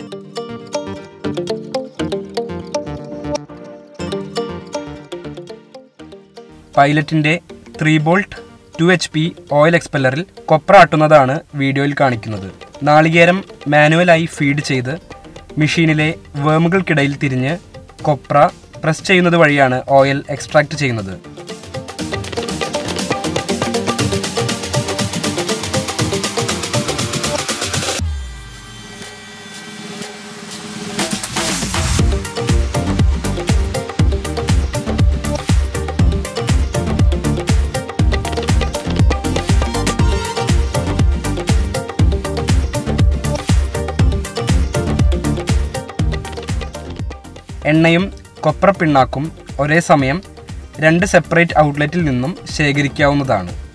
പൈലറ്റിൻ്റെ 3 bolt 2 HP oil എക്സ്പെല്ലറിൽ കൊപ്ര ആട്ടുന്നതാണ് വീഡിയോയിൽ കാണിക്കുന്നത്. നാളികേരം മാനുവലായി ഫീഡ് ചെയ്ത് മെഷീനിലെ വേമുകൾക്കിടയിൽ തിരിഞ്ഞ് കൊപ്ര പ്രസ് ചെയ്യുന്നത് വഴിയാണ് ഓയിൽ എക്സ്ട്രാക്റ്റ് ചെയ്യുന്നത്. എണ്ണയും കൊപ്ര പിണ്ണാക്കും ഒരേ സമയം 2 സെപ്പറേറ്റ് ഔട്ട്ലെറ്റിൽ നിന്നും ശേഖരിക്കാവുന്നതാണ്.